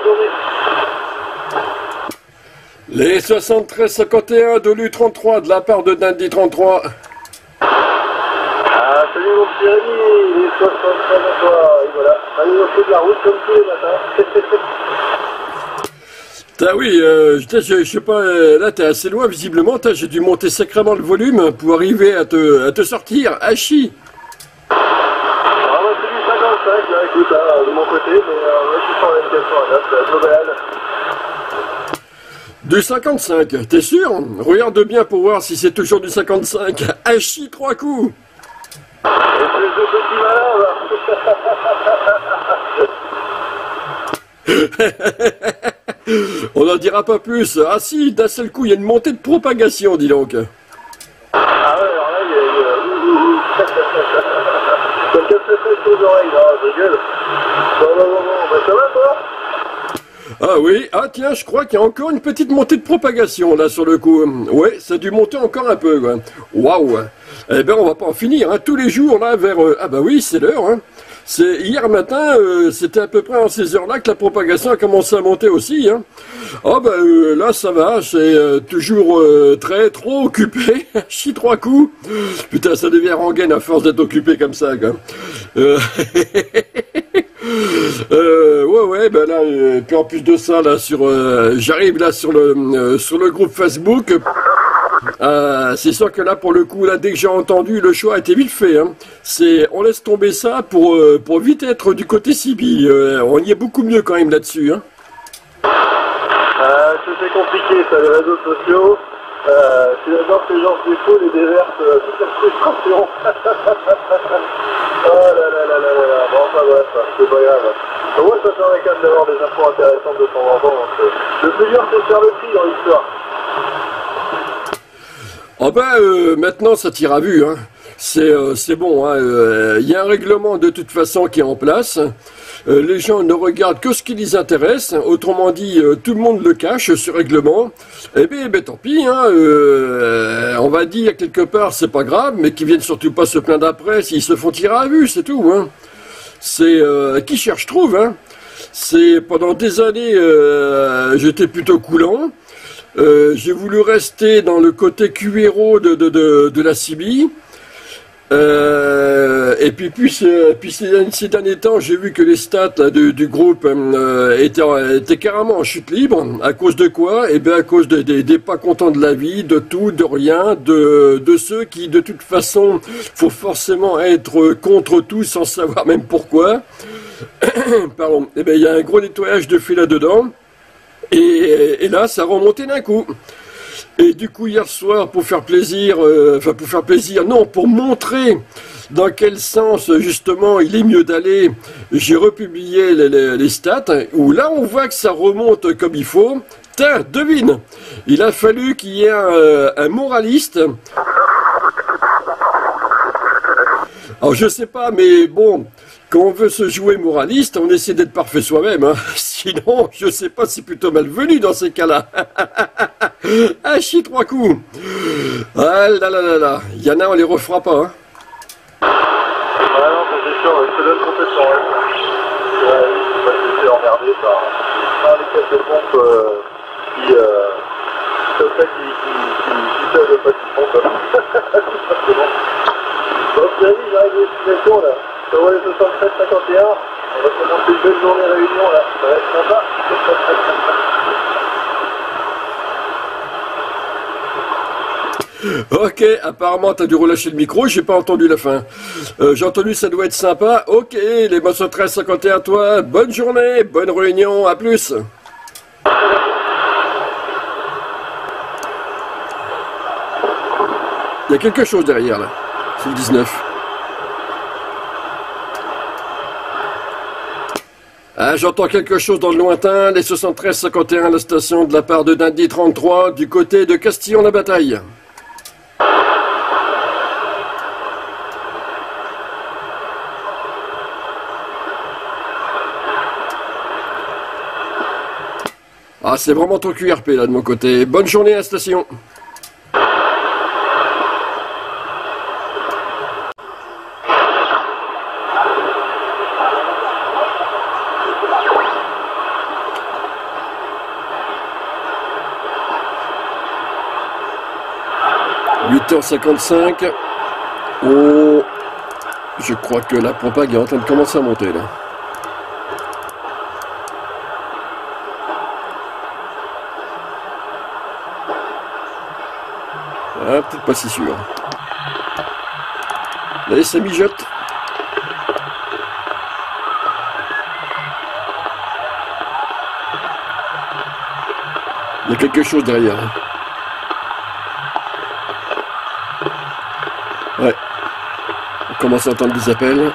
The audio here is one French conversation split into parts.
journée. Les 73-51 de l'U33 de la part de Dandy 33. Ah, salut mon petit Rémi, les 73 à toi, et voilà. Allez, on fait de la route comme tous les matins. Ah oui, je sais pas, là t'es assez loin visiblement, j'ai dû monter sacrément le volume pour arriver à te sortir, Hachi. Ah bah c'est du 55 là, écoute, hein, de mon côté, mais je suis sur la M409, c'est la globale. Du 55, t'es sûr? Regarde bien pour voir si c'est toujours du 55. Hachi 3 coups. Espèce de petit malin, là. On n'en dira pas plus. Ah si, d'un seul coup, il y a une montée de propagation, dis donc. Ah ouais, alors là, il y a... Ça me casse les oreilles, là, je rigole. Non, bah ça va, toi? Ah oui, ah tiens, je crois qu'il y a encore une petite montée de propagation, là, sur le coup. Ouais, ça a dû monter encore un peu, quoi. Waouh. Eh ben, on va pas en finir, hein. Tous les jours, là, vers... Ah bah oui, c'est l'heure, hein. C'est hier matin, c'était à peu près à ces heures-là que la propagation a commencé à monter aussi. Hein. Oh bah là ça va, c'est toujours trop occupé. Chie 3 coups. Putain, ça devient rengaine à force d'être occupé comme ça. Quoi. Ouais, ben là, puis en plus de ça, là, j'arrive là sur le groupe Facebook. C'est sûr que là, pour le coup, là, dès que j'ai entendu, le choix a été vite fait. Hein. On laisse tomber ça pour vite être du côté Sibi. On y est beaucoup mieux quand même là-dessus. Hein. C'est compliqué, ça, les réseaux sociaux. C'est d'abord que les gens se défoulent et déversent toute leur frustration. Oh là là là là là là. Bon, enfin bref, c'est pas grave. Au moins, ça permet quand même d'avoir des infos intéressantes de temps en temps. Donc, le plus dur, c'est de faire le tri dans l'histoire. Oh ben, maintenant ça tire à vue, hein. C'est bon, hein. Y a un règlement de toute façon qui est en place. Les gens ne regardent que ce qui les intéresse. Autrement dit, tout le monde le cache, ce règlement. Eh bien, tant pis, hein. On va dire quelque part, c'est pas grave, mais qu'ils viennent surtout pas se plaindre après s'ils se font tirer à vue, c'est tout, hein. C'est qui cherche trouve, hein. C'est pendant des années, j'étais plutôt coulant. J'ai voulu rester dans le côté QRO de la CB. Et puis ces derniers temps, j'ai vu que les stats là, du groupe étaient carrément en chute libre. À cause de quoi? Eh bien, à cause des pas contents de la vie, de tout, de rien, de ceux qui, de toute façon, faut forcément être contre tout sans savoir même pourquoi. Pardon. Eh bien, il y a un gros nettoyage de fait là-dedans. Et là, ça a remonté d'un coup. Et du coup, hier soir, pour faire plaisir, non, pour montrer dans quel sens, justement, il est mieux d'aller, j'ai republié les stats, où là, on voit que ça remonte comme il faut. Tiens, devine, il a fallu qu'il y ait un moraliste. Alors, je sais pas, mais bon... Quand on veut se jouer moraliste, on essaie d'être parfait soi-même. Hein. Sinon, je sais pas, c'est plutôt malvenu dans ces cas-là. Ah, chie 3 coups. Ah là là là là. Il y en a, on les refera pas. Hein. Ouais, non, c'est sûr, je te donne complètement. Ouais, je suis emmerdé par les caisses de pompe qui savent pas qu'ils font, quoi. Bon, Thierry, j'arrive à l'explication, là. Ça va les 73-51, on va commencer une belle journée réunion là, ça va être sympa. Ok, apparemment t'as dû relâcher le micro, j'ai pas entendu la fin. J'ai entendu ça doit être sympa. Ok, les mots 13-51 à toi, bonne journée, bonne réunion, à plus. Il y a quelque chose derrière là, c'est le 19. Ah, j'entends quelque chose dans le lointain, les 73-51, la station de la part de Dandy 33, du côté de Castillon-la-Bataille. Ah, c'est vraiment ton QRP là de mon côté. Bonne journée à la station. 8h55. Oh, je crois que la propague est en train de commencer à monter là. Ah, peut-être pas si sûr. Allez, ça mijote. Il y a quelque chose derrière. Ouais. On commence à entendre des appels.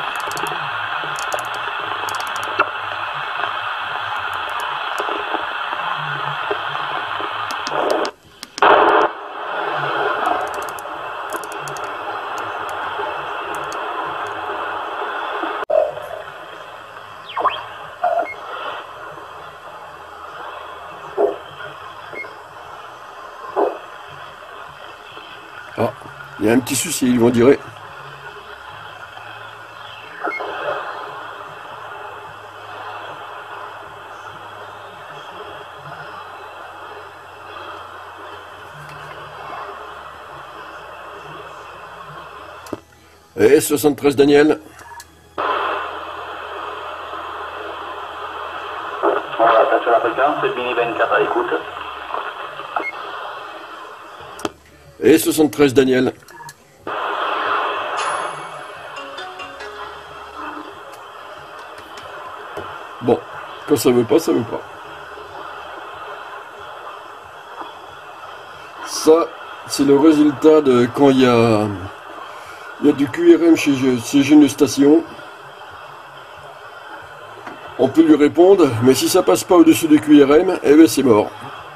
Ah, il y a un petit souci, ils vont dire. Et 73 Daniel. Voilà, attention à la fréquence, c'est Billy 24 à l'écoute. Et 73 Daniel. Bon, quand ça veut pas, ça veut pas. Ça, c'est le résultat de quand il y a du QRM chez une station. On peut lui répondre, mais si ça passe pas au-dessus du QRM, eh bien c'est mort.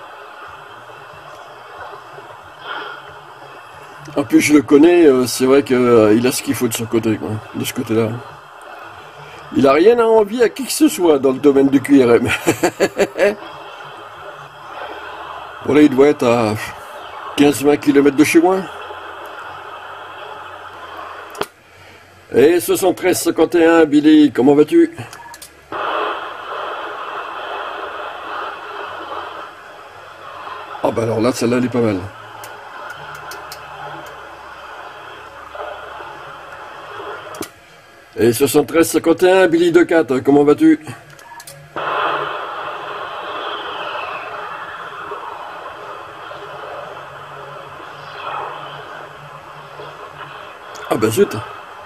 En plus je le connais, c'est vrai qu'il a ce qu'il faut de son côté, quoi, de ce côté-là. Il a rien à envier à qui que ce soit dans le domaine du QRM. Voilà, il doit être à 15-20 km de chez moi. Et 73-51, Billy, comment vas-tu? Ah bah alors là, celle-là, elle est pas mal. Et 73-51, Billy 2-4, comment vas-tu? Ah bah zut.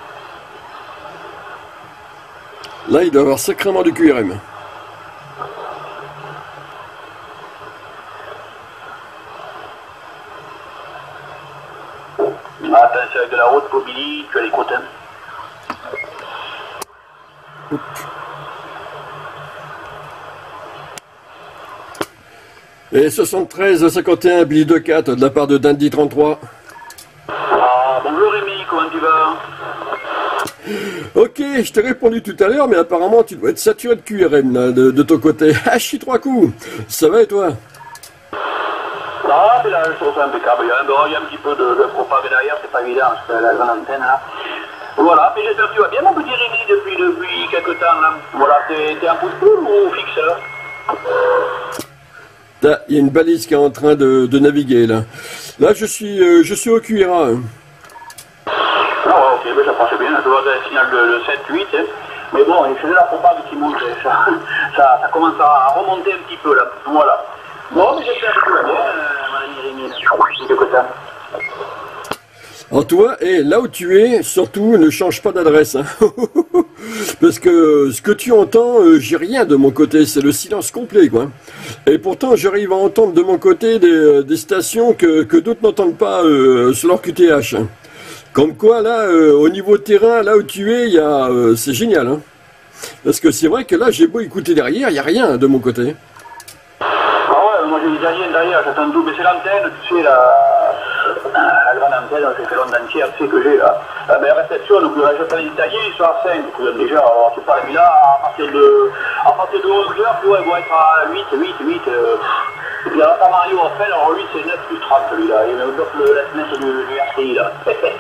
Là, il doit avoir sacrément du QRM. Attention avec de la route pour Billy, tu as l'écoute. Et 73-51, Billy 2-4, de la part de Dandy 33. Ah, bonjour Rémi, comment tu vas? Ok, je t'ai répondu tout à l'heure, mais apparemment tu dois être saturé de QRM là, de ton côté. Ah, je suis 3 coups. Ça va et toi? Ah, mais là, je trouve ça impeccable. Il y a un petit peu de propagande derrière, c'est pas évident, parce que la grande antenne là. Voilà, mais j'espère que tu vas bien, mon petit Rémi, depuis quelques temps là. Voilà, t'es en pouce-poule ou fixeur? Là, il y a une balise qui est en train de naviguer là. Là, je suis au QRA. Hein. Ah ouais, ok, ben ça passe bien, je vois un signal de 7-8, hein. Mais bon, il faisait la propagande qui monte, ça commence à remonter un petit peu là, voilà. Bon, mais j'espère que tout va bien, mon ami Rémi, de côté. Alors toi, là où tu es, surtout ne change pas d'adresse. Hein. Parce que ce que tu entends, j'ai rien de mon côté, c'est le silence complet, quoi. Et pourtant, j'arrive à entendre de mon côté des stations que d'autres n'entendent pas sur leur QTH. Comme quoi, là, au niveau terrain, là où tu es, c'est génial. Hein. Parce que c'est vrai que là, j'ai beau écouter derrière, il n'y a rien de mon côté. Ah ouais, moi j'ai rien derrière, j'attends tout, mais c'est l'antenne, tu sais, la grande antenne, c'est l'onde entière, tu sais que j'ai là. Mais réception, donc j'attends les détaillés, ils sont à 5, déjà, alors tu parles, mais là, à partir de 11h, tu vois, ils vont être à 8. Et puis alors, quand Mario a fait, alors lui c'est 9 plus 30 celui-là, il me bloque la fenêtre du RCI là.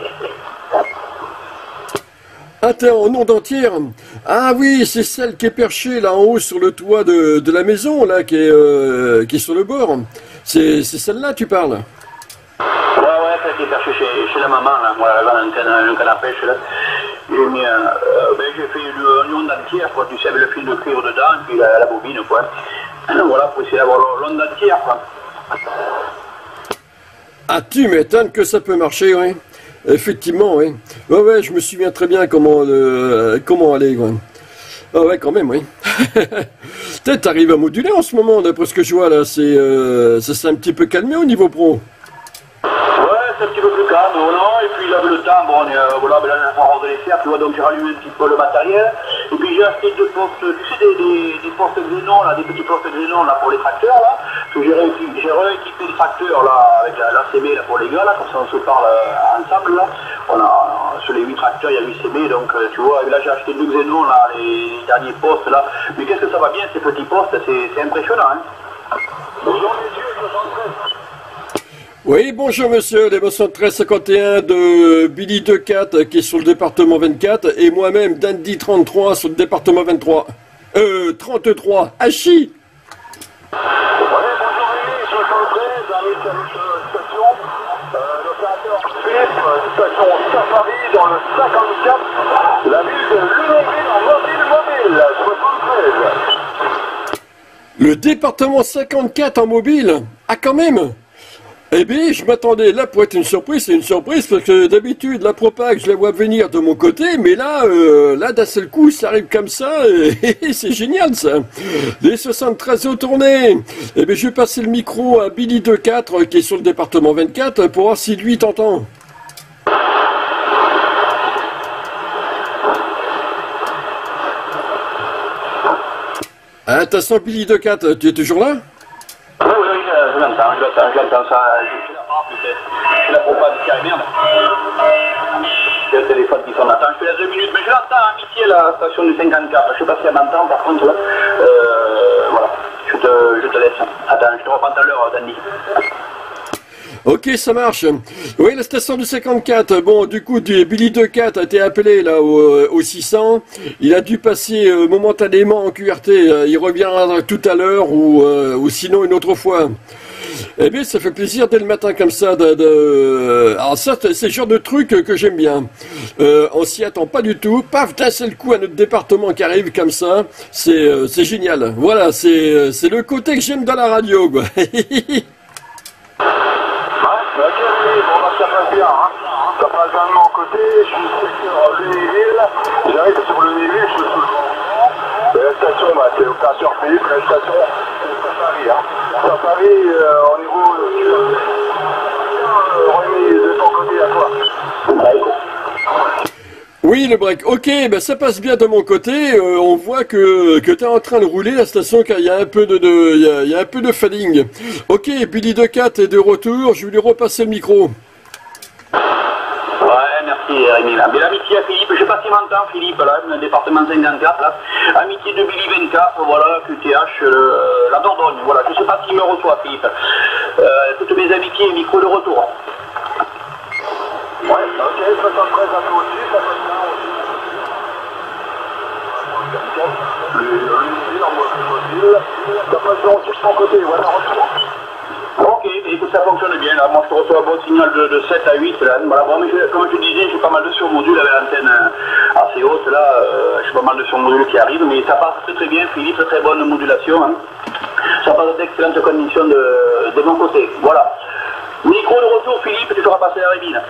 Ah, t'es en onde entière. Ah oui, c'est celle qui est perchée là en haut sur le toit de la maison, là, qui est sur le bord. C'est celle-là, tu parles? Ouais, celle qui est perchée chez la maman, là, moi, la grande antenne, un canne à pêche, là. J'ai fait une onde entière, quoi, tu sais, avec le fil de cuivre dedans, et puis la bobine, quoi. Voilà, pour essayer d'avoir l'onde entière, quoi. Ah, tu m'étonnes que ça peut marcher, oui. Effectivement, oui. Ouais, je me souviens très bien comment aller, quoi. Ah ouais, quand même, oui. Peut-être t'arrives à moduler en ce moment, d'après ce que je vois, là. Ça s'est un petit peu calmé au niveau pro. Ouais, c'est un petit peu plus calme, non. Et puis là, le temps, bon, voilà, là, j'ai encore de les faire, tu vois, donc j'ai rallumé un petit peu le matériel. Et puis j'ai acheté deux postes, tu sais, des postes Xénon, là, des petits postes Xénon, là, pour les tracteurs, là. Que j'ai rééquipé le tracteur, là, avec la CB, là, pour les gars, là, comme ça on se parle ensemble, là. Sur les 8 tracteurs, il y a 8 CB, donc, tu vois, là, j'ai acheté deux Xénon, là, les derniers postes, là. Mais qu'est-ce que ça va bien, ces petits postes, c'est impressionnant, hein. Bonjour, messieurs, 73. Oui, bonjour monsieur, les 1351 de Billy 24 qui est sur le département 24 et moi-même d'Andy 33 sur le département 23. 33, Hachi. Ouais, bonjour Rémi, 73, arrive à notre station, l'opérateur Philippe, station Safari dans le 54, la ville de Lunéville en mobile, 73. Le département 54 en mobile? Ah quand même. Eh bien, je m'attendais, là, pour être une surprise, c'est une surprise, parce que d'habitude, la propague, je la vois venir de mon côté, mais là, d'un seul coup, ça arrive comme ça, et c'est génial, ça. Les 73 au tourné. Eh bien, je vais passer le micro à Billy 24, qui est sur le département 24, pour voir si lui t'entend. Attention, Billy 24, tu es toujours là? Oui, je l'entends ça. Je la propage qui arrive, merde. J'ai le téléphone qui sonne. Attends, je fais la 2 minutes, mais je l'entends, Amitié, la station du 54. Je sais pas si elle m'entend, par contre, là. Voilà, je te laisse. Attends, je te reprends tout à l'heure, Dandy. Ok, ça marche. Oui, la station du 54. Bon, du coup, Billy 24 a été appelé là au 600. Il a dû passer momentanément en QRT. Il reviendra tout à l'heure ou sinon une autre fois. Eh bien, ça fait plaisir dès le matin comme ça. Alors ça, c'est le genre de truc que j'aime bien. On s'y attend pas du tout. Paf, d'un seul coup, à notre département qui arrive comme ça. C'est génial. Voilà, c'est le côté que j'aime dans la radio, quoi. Bon, ça passe bien, hein. Ça passe bien de mon côté, je suis secteur Lunéville, j'arrive sur Lunéville, je suis sous le vent. La station, c'est l'opérateur Philippe, la station, c'est Safari, hein. Safari, au niveau remis de ton côté à toi. Oui, le break. Ok, ben ça passe bien de mon côté. On voit que tu es en train de rouler la station, car il y a un peu il y a un peu de fading. Ok, Billy 24 est de retour. Je vais lui repasser le micro. Ouais, merci Rémi. Mais l'amitié à Philippe, je sais pas s'il m'entend Philippe, là, le département 54, là. Amitié de Billy 24, voilà, QTH, la Dordogne, voilà. Je sais pas s'il me reçoit Philippe. Toutes mes amitiés, micro de retour. Ouais, ok, 73 à toi aussi, ça passe bien aussi. Lunéville en mobile, ça passe bien aussi de ton côté, voilà, retour. Ok, écoute, ça fonctionne bien, là. Moi, je te reçois un bon signal de 7 à 8, là. Voilà, bon, mais comme je te disais, j'ai pas mal de surmodules avec l'antenne assez haute, là. J'ai pas mal de surmodules qui arrivent, mais ça passe très très bien, Philippe, très bonne modulation, hein. Ça passe d'excellentes conditions de mon côté. Voilà. Micro de retour, Philippe, tu feras passer la rébine.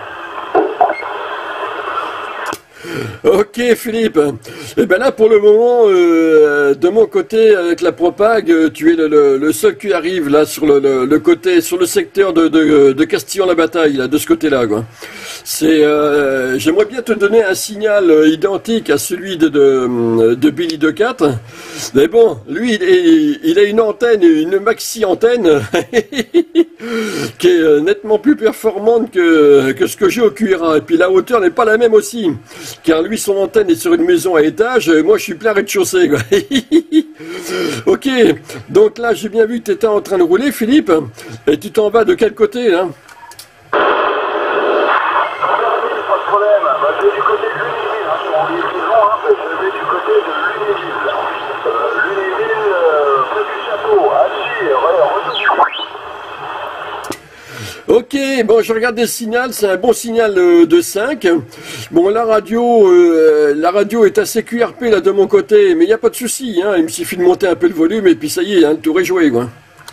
Ok, Philippe. Et ben là, pour le moment, de mon côté, avec la propague, tu es le seul qui arrive là sur le côté, sur le secteur de Castillon-la-Bataille, là, de ce côté-là, quoi. J'aimerais bien te donner un signal identique à celui de Billy 24. Mais bon, lui, il a une antenne, une maxi antenne, qui est nettement plus performante que ce que j'ai au QRA. Et puis la hauteur n'est pas la même aussi. Car lui, son antenne est sur une maison à étage, et moi je suis plein rez-de-chaussée, quoi. Ok, donc là j'ai bien vu que tu étais en train de rouler, Philippe, et tu t'en vas de quel côté, là? Pas de problème, je vais du côté de Lunéville, hein, je suis en livraison, hein, je vais du côté de Lunéville. Lunéville, près du château, Hachi, ouais, retour. Ok, bon, je regarde le signal, c'est un bon signal de 5. Bon, la radio est assez QRP là de mon côté, mais il n'y a pas de souci, hein, il me suffit de monter un peu le volume et puis ça y est, hein, le tour est joué, quoi.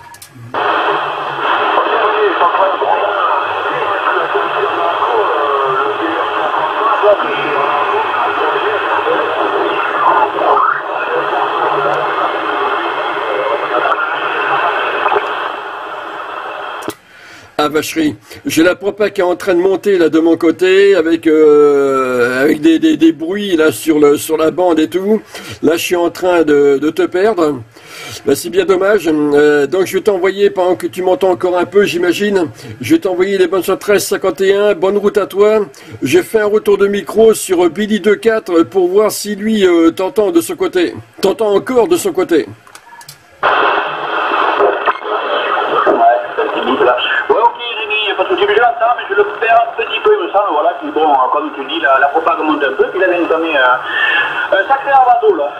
Ah vacherie, j'ai la propa qui est en train de monter là de mon côté avec des bruits là sur la bande et tout. Là je suis en train de te perdre. Bah, c'est bien dommage. Donc je vais t'envoyer, pendant que tu m'entends encore un peu, j'imagine, je vais t'envoyer les bonnes sur 1351. Bonne route à toi. J'ai fait un retour de micro sur Billy 24 pour voir si lui t'entend de son côté. T'entend encore de son côté. Je l'entends, mais je le perds un petit peu, il me semble, voilà, puis bon, comme tu dis, la propagande monte un peu, puis là, il a entamé un sacré arvado, là.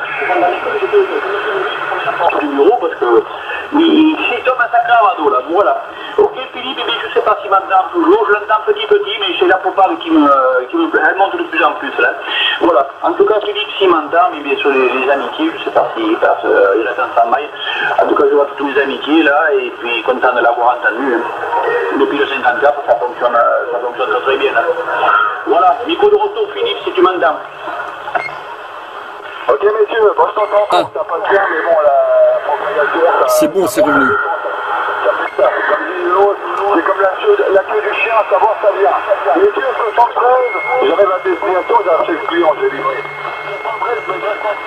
Du bureau, parce que il tombe un sacré arvado, là, voilà. Ok, Philippe, je ne sais pas s'il m'entend toujours, je l'entends petit, mais c'est la propagande qui me plaît, elle monte de plus en plus, là. Voilà, en tout cas, Philippe, s'il m'entend, mais bien sûr, les amitiés, je ne sais pas s'il passe, il reste en stand-by. En tout cas, je vois tous mes amitiés, là, et puis content de l'avoir entendu, hein. Depuis le 54, ça fonctionne très, très bien. Hein. Voilà, micro de retour, Philippe, si tu m'entends. Ok, messieurs, bon, je t'entends, ça passe bien, mais bon, la propagation... C'est bon, c'est revenu. C'est comme la queue du chien, à savoir ça vient. Messieurs, 73, j'arrive à destination, j'ai un chef client, j'ai livré. 73,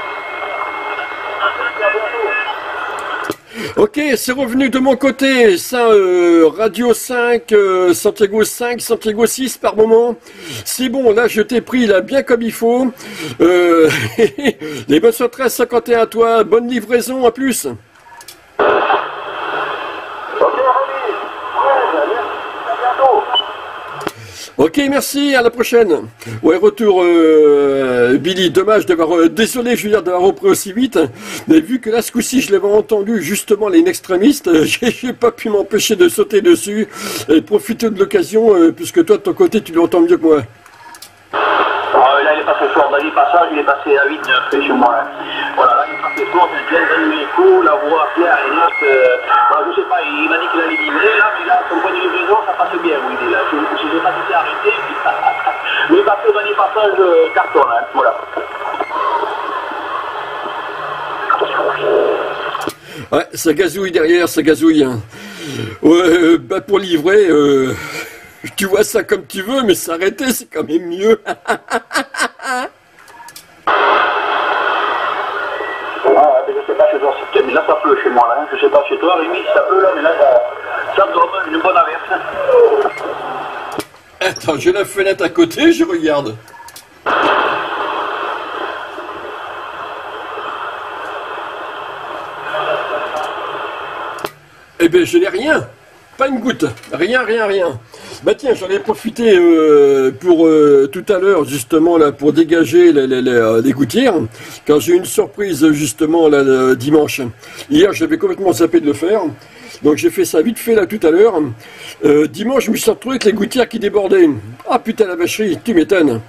Ok, c'est revenu de mon côté, ça, Radio 5, Santiago 5, Santiago 6 par moment. C'est bon, là je t'ai pris là bien comme il faut. Les bonnes sur 1351 à toi, bonne livraison, à plus. Ok, merci, à la prochaine. Ouais, retour Billy, dommage d'avoir, désolé je veux dire d'avoir repris aussi vite, mais vu que là ce coup-ci je l'avais entendu justement les extrémistes, j'ai pas pu m'empêcher de sauter dessus et profiter de l'occasion, puisque toi de ton côté tu l'entends mieux que moi. Là il est passé fort, dans les passages il est passé à 8-9 chez moi. Hein. Voilà, là il est passé fort, c'est bien dans les coups, la voix claire et nette. Voilà, je sais pas, il m'a dit qu'il allait livrer là, mais là, son point de livraison, ça passe bien où il est là. Je n'ai pas été arrêté, mais il passe dans les passages carton, hein. Voilà. Ouais, ça gazouille derrière, ça gazouille. Hein. Ouais, bah pour livrer, tu vois ça comme tu veux, mais s'arrêter, c'est quand même mieux. Je sais pas chez toi, mais là ça pleut chez moi, là. Je sais pas chez toi, Rémi, ça pleut là, mais là ça me donne une bonne averse. Attends, j'ai la fenêtre à côté, je regarde. Eh bien, je n'ai rien. Pas une goutte. Rien. Bah tiens, j'en ai profité pour tout à l'heure, justement, là, pour dégager les gouttières, quand j'ai eu une surprise, justement, là, dimanche. Hier, j'avais complètement zappé de le faire. Donc j'ai fait ça vite fait là tout à l'heure. Dimanche, je me suis retrouvé avec les gouttières qui débordaient. Ah putain la vacherie, tu m'étonnes.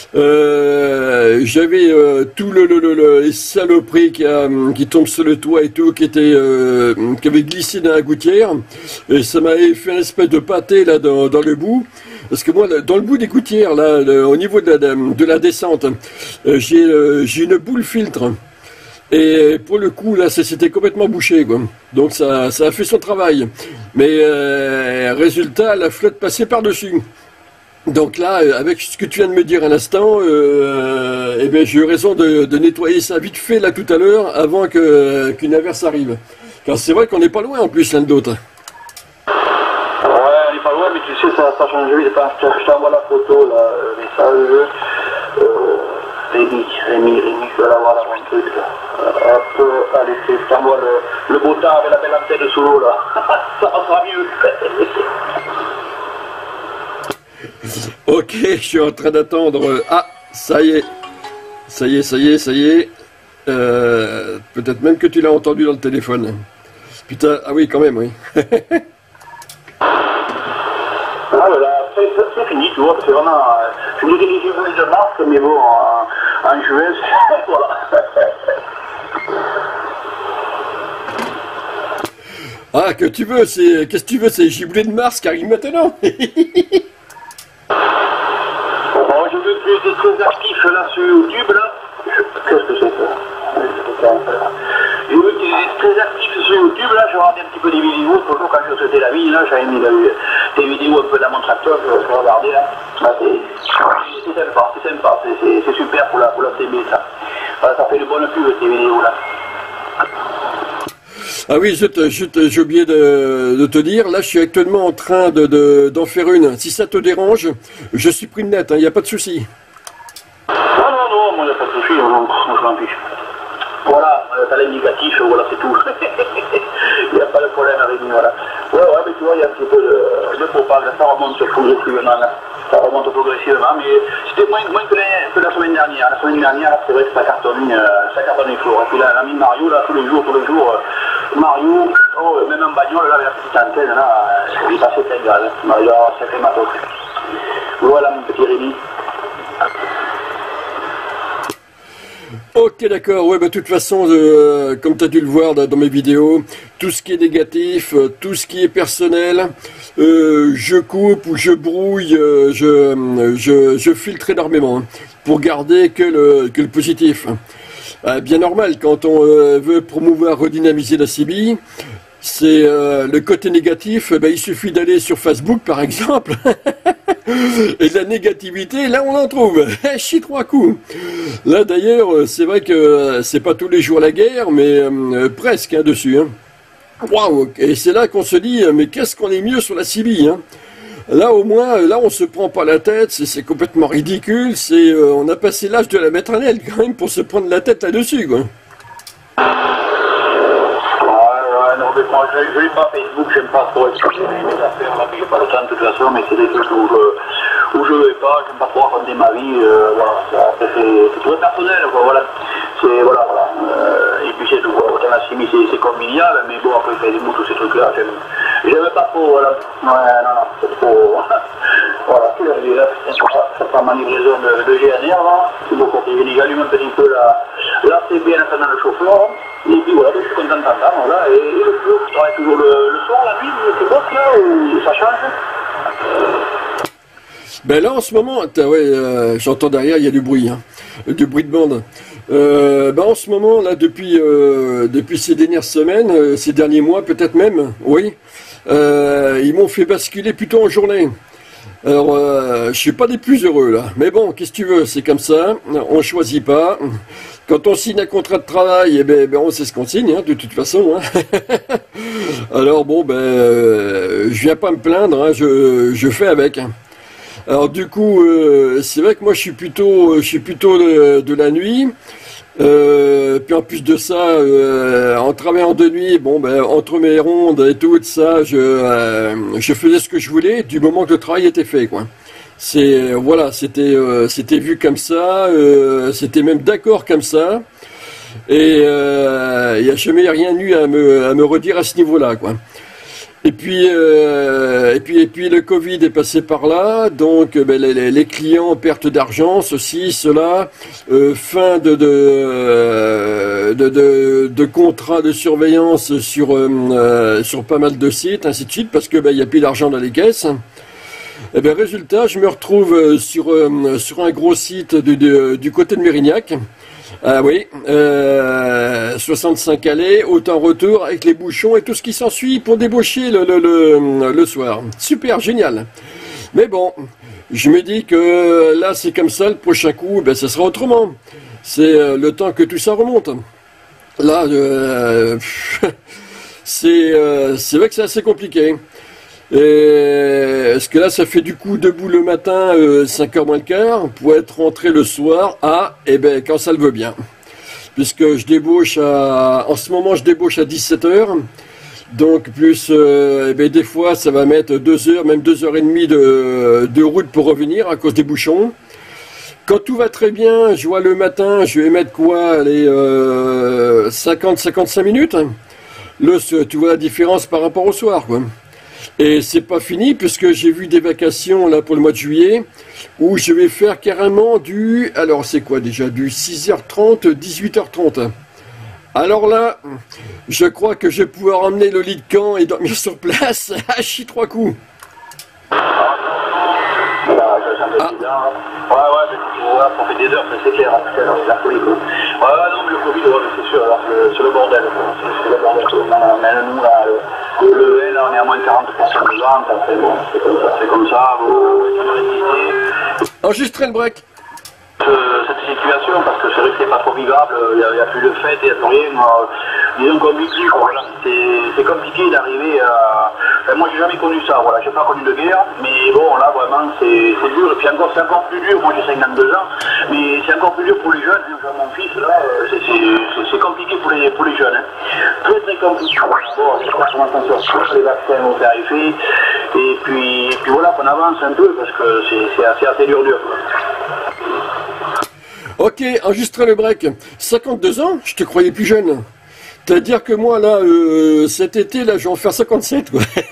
J'avais tout les saloperies qui tombent sur le toit et tout, qui avait glissé dans la gouttière. Et ça m'avait fait une espèce de pâté là dans le bout. Parce que moi, dans le bout des gouttières, là, au niveau de la descente, j'ai une boule filtre. Et pour le coup, là, c'était complètement bouché, quoi. Donc ça a fait son travail. Mais résultat, la flotte passait par-dessus. Donc là, avec ce que tu viens de me dire à l'instant, eh ben, j'ai eu raison de nettoyer ça vite fait là tout à l'heure, avant qu'une averse arrive. Car c'est vrai qu'on n'est pas loin en plus l'un de l'autre. Ouais, on n'est pas loin, mais tu sais, ça change vite. Je t'envoie la photo, là, le message. Rémi, je vais l'avoir dans mon truc là. Hop, allez, je t'envoie le beau temps avec la belle antenne sous l'eau là. Ça sera mieux. Ok, je suis en train d'attendre. Ah, ça y est. Peut-être même que tu l'as entendu dans le téléphone. Putain, ah oui, quand même, oui. fini, tu vois, c'est vraiment, je me dirige au mois de mars, mais bon, en juin, voilà. Ah, qu'est-ce que tu veux, c'est Giboulé de Mars qui arrive maintenant. Bon, je veux que tu es très actif là sur YouTube, là. Qu'est-ce que c'est ça? J'ai vu que tu es très actif sur YouTube, là, je regardais un petit peu des vidéos, toujours quand je sautais la vie, là, j'avais mis des vidéos un peu dans mon tracteur, je regardais, là. C'est sympa, c'est super pour la TB, ça. Voilà, ça fait de bonnes pubs, ces vidéos, là. Ah oui, j'ai oublié de te dire, là je suis actuellement en train d'en faire une. Si ça te dérange, je suis pris de net, il n'y a pas de souci. Non, moi il n'y a pas de souci, moi je m'en fiche. Voilà, t'as l'indicatif, voilà, c'est tout. Il n'y a pas de problème avec nous, voilà. Ouais, mais tu vois, il y a un petit peu de propagande, ça remonte progressivement, là. Ça remonte progressivement, mais c'était moins que la semaine dernière. La semaine dernière, c'est vrai que ça cartonne fort. Et puis là, l'ami Mario, là, tous les jours, Mario, même en bagnole, là, avec la petite antenne, là, il passait très grave. Il a sacré matos. Voilà, mon petit Rémi. Ok, d'accord, ouais, bah de toute façon, comme tu as dû le voir dans mes vidéos, tout ce qui est négatif, tout ce qui est personnel, je coupe ou je brouille, je filtre énormément, hein, pour garder que le positif. Bien normal, quand on veut promouvoir, redynamiser la CB, c'est le côté négatif, il suffit d'aller sur Facebook par exemple, et de la négativité, là on en trouve, chie 3 coups. Là d'ailleurs, c'est vrai que c'est pas tous les jours la guerre, mais presque hein, dessus. Hein. Waouh. Et c'est là qu'on se dit, mais qu'est-ce qu'on est mieux sur la CB hein. Là au moins, là on se prend pas la tête, c'est complètement ridicule, on a passé l'âge de la maternelle quand même pour se prendre la tête là-dessus quoi. Non, mais moi je n'ai pas Facebook, j'aime pas trop expliquer mes affaires, là, j'ai pas le temps de toute façon, mais c'est des trucs où je vais pas, j'aime pas trop raconter ma vie, voilà, c'est très personnel, quoi, voilà. Voilà. Et puis c'est tout, autant la chimie c'est convivial, mais bon, après Facebook, tous ces trucs-là, j'aime pas trop, voilà. Ouais, non, c'est trop. Voilà, tu l'as vu là, ça prend ma livraison de GNR, là. C'est beaucoup, j'allume un petit peu la CB en attendant le chauffeur, et puis voilà, je suis content d'entendre, voilà. Et le flou, tu travailles toujours le soir, la nuit, tu bosses là, ou ça change? Ben là en ce moment, ouais, j'entends derrière, il y a du bruit, hein, du bruit de bande. En ce moment, là, depuis ces dernières semaines, ces derniers mois, peut-être même, oui, ils m'ont fait basculer plutôt en journée. Alors, je suis pas des plus heureux là, mais bon, qu'est-ce que tu veux, c'est comme ça, on choisit pas. Quand on signe un contrat de travail, eh ben on sait ce qu'on signe, hein, de toute façon. Hein. Alors bon, je viens pas me plaindre, hein, je fais avec. Alors du coup, c'est vrai que moi je suis plutôt de la nuit. Puis en plus de ça, en travaillant de nuit, entre mes rondes et tout ça, je faisais ce que je voulais du moment que le travail était fait, quoi. Voilà, c'était vu comme ça, c'était même d'accord comme ça, et il n'y a jamais rien eu à me redire à ce niveau-là, quoi. Et puis le Covid est passé par là, donc les clients en perte d'argent, ceci, cela, fin de contrats de surveillance sur pas mal de sites, ainsi de suite, parce que il y a plus d'argent dans les caisses. Et résultat, je me retrouve sur un gros site du côté de Mérignac. Ah oui, 65 allées, autant retour avec les bouchons et tout ce qui s'ensuit pour débaucher le soir. Super, génial. Mais bon, je me dis que là c'est comme ça, le prochain coup, ça sera autrement. C'est le temps que tout ça remonte. Là, c'est vrai que c'est assez compliqué. Parce que là, ça fait du coup debout le matin, 5h moins le quart, pour être rentré le soir quand ça le veut bien. Puisque je débauche en ce moment, je débauche à 17h. Donc, plus, des fois, ça va mettre 2h, même 2h30 de route pour revenir à cause des bouchons. Quand tout va très bien, je vois le matin, je vais mettre quoi, les 50-55 minutes. Tu vois la différence par rapport au soir, quoi. Et c'est pas fini puisque j'ai vu des vacations là pour le mois de juillet où je vais faire carrément alors c'est quoi déjà, du 6h30, 18h30. Alors là, je crois que je vais pouvoir emmener le lit de camp et dormir sur place à chi 3 coups. Ouais, mais ça fait des heures, c'est clair, c'est la folie. Ouais, non, mais le Covid, ouais, c'est sûr, alors c'est le bordel. C'est le bordel. Nous, là, le L, on est à moins de 40% de vente, après, bon, c'est comme ça, Enregistrez le break. Cette situation, parce que c'est vrai que c'est pas trop vivable, il n'y a plus de fête, il n'y a plus rien. Disons qu'on vit plus, voilà. C'est compliqué d'arriver à. Enfin, moi j'ai jamais connu ça, voilà, j'ai pas connu de guerre, mais bon là vraiment c'est dur, et puis c'est encore plus dur, moi j'ai 52 ans, mais c'est encore plus dur pour les jeunes, je vois mon fils là, c'est compliqué pour les jeunes, hein. Très très compliqué. Bon, j'espère qu'on va s'en sortir, les vaccins vont faire effet, et puis voilà qu'on avance un peu, parce que c'est assez dur. Ok, enregistrez le break. 52 ans, je te croyais plus jeune. C'est-à-dire que moi, là, cet été, là, je vais en faire 57, quoi. Ouais,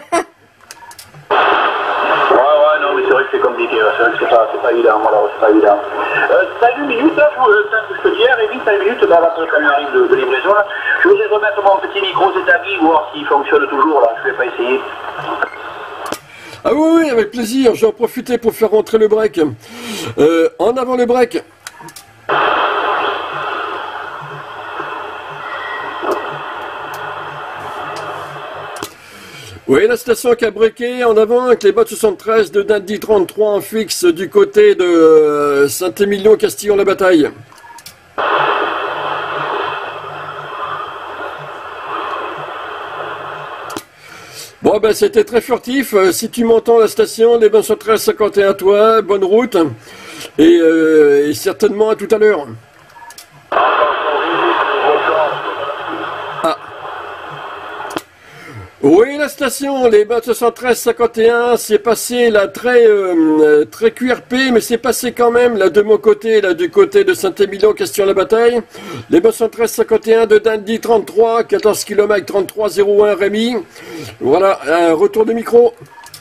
non, mais c'est vrai que c'est compliqué, c'est vrai que c'est pas évident, voilà, c'est pas évident. T'as 1 minute, là, je te dis, Rémi, t'as 1 minute, là, quand il arrive de livraison, là, je voudrais remettre mon petit micro Zetagi, voir s'il fonctionne toujours, là, je vais pas essayer. Ah oui, avec plaisir, j'en profiter pour faire rentrer le break. En avant le break. Oui, la station qui a breaké en avant avec les bottes 73 de Dandy 33 en fixe du côté de Saint-Émilion-Castillon-la-Bataille. Bon ben c'était très furtif, si tu m'entends la station, les bonnes 13 51 à toi, bonne route, et certainement à tout à l'heure. Ah. Oui, la station, les bains 73-51, c'est passé là très QRP, mais c'est passé quand même là de mon côté, là du côté de Saint-Émilion, Castillon-la-Bataille. Les bains 73-51 de Dandy 33, 14 km 3301 Rémi. Voilà, un retour de micro.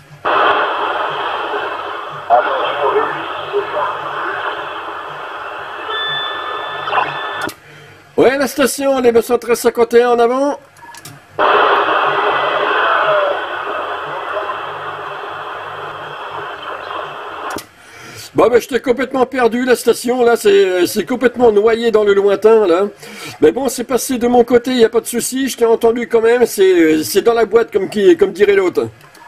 Ouais, la station, les bains 73-51 en avant. Bon ben je t'ai complètement perdu, la station là c'est complètement noyé dans le lointain là. Mais bon c'est passé de mon côté, il n'y a pas de souci, je t'ai entendu quand même, c'est dans la boîte comme dirait l'autre.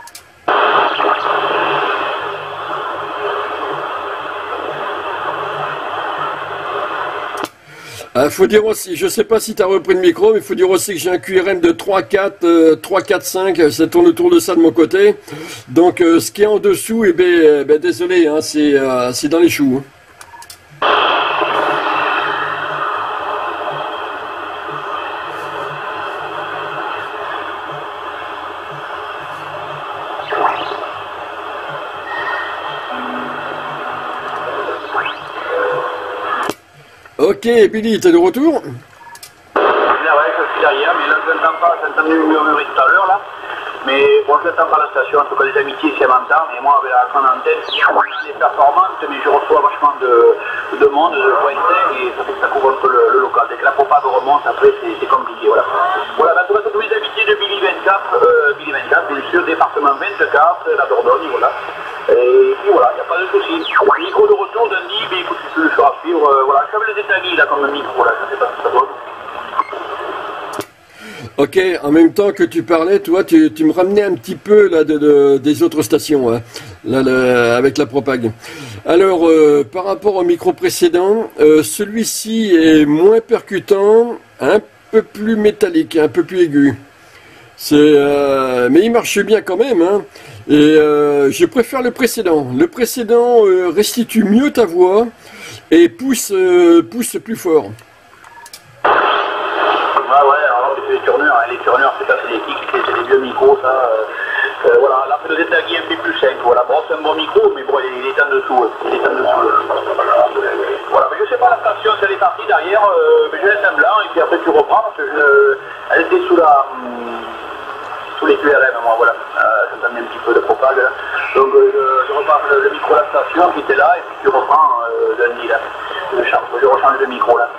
Faut dire aussi, je sais pas si tu as repris le micro, mais il faut dire aussi que j'ai un QRM de 3.4, 5, ça tourne autour de ça de mon côté. Donc ce qui est en dessous, eh ben désolé, hein, c'est dans les choux. Hein. Ok, Billy, t'es de retour? Ouais, je suis derrière, mais là je n'entends pas, j'entendais murmurer tout à l'heure là. Mais bon, je n'entends pas la station, en tout cas les amitiés si elle m'entend, mais moi avec la grande antenne, c'est performante, mais je reçois vachement de monde, de pointés, et ça fait que ça couvre un peu le local. Dès que la propage remonte, après c'est compliqué, voilà. Voilà, en tout cas, tous les amitiés de Billy 24, bien sûr, département 24, la Dordogne, voilà. Et puis voilà, il n'y a pas de souci. Micro de retour d'un dit, mais écoute, tu peux le faire à suivre, voilà, je fais les établis là comme un micro, là, je sais pas si ça donne. Ok, en même temps que tu parlais, toi, tu me ramenais un petit peu là des autres stations, hein, là, avec la propague. Alors, par rapport au micro précédent, celui-ci est moins percutant, un peu plus métallique, un peu plus aigu. Mais il marche bien quand même, hein. Et je préfère le précédent. Le précédent restitue mieux ta voix et pousse plus fort. Ah ouais, alors les turneurs, c'est assez éthique, c'est des vieux micros, ça. Voilà, là, le Zetagi MP+5, voilà, bon, c'est un bon micro, mais bon, il est en dessous. Voilà, mais je sais pas la station, si elle est partie derrière, mais je laisse un blanc, et puis après tu reprends, parce que elle était sous la sous les QRM, moi, voilà. J'entendais un petit peu de propage. Là. Donc je repars le micro à la station qui était là, et puis tu reprends lundi, là. Je rechange le micro, là.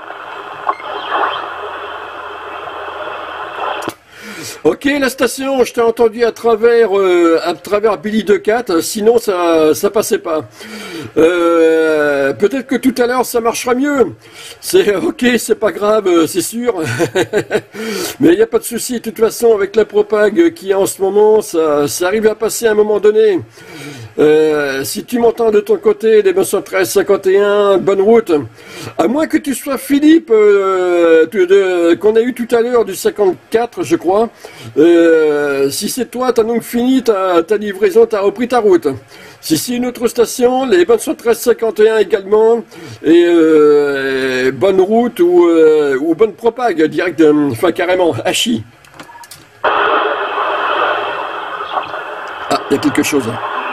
Ok, la station, je t'ai entendu à travers Billy Decat, sinon ça passait pas. Peut-être que tout à l'heure ça marchera mieux. C'est ok, c'est pas grave, c'est sûr. Mais il n'y a pas de souci. De toute façon, avec la propague qu'il y a en ce moment, ça arrive à passer à un moment donné. Si tu m'entends de ton côté, les 913 51, bonne route. À moins que tu sois Philippe, qu'on a eu tout à l'heure du 54, je crois. Si c'est toi, t'as donc fini ta livraison, t'as repris ta route. Si c'est une autre station, les 913 51 également, et bonne route ou bonne propague, direct, enfin carrément, Hachi. Ah, il y a quelque chose.